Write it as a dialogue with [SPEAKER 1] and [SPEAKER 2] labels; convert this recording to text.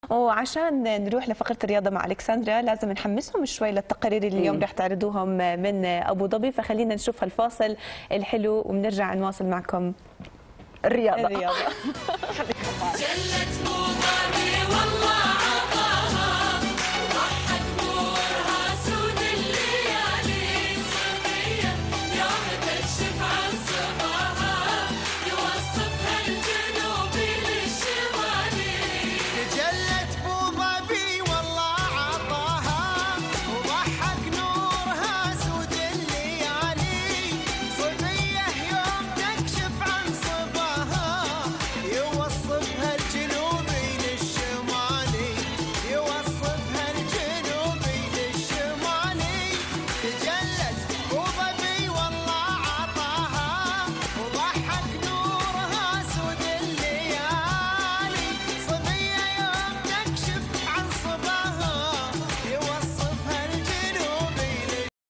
[SPEAKER 1] وعشان نروح لفقرة الرياضة مع ألكسندرا لازم نحمسهم شوي للتقارير اللي اليوم رح تعرضوهم من أبو ظبي، فخلينا نشوف هالفاصل الحلو وبنرجع نواصل معكم
[SPEAKER 2] الرياضة.
[SPEAKER 1] الرياضة.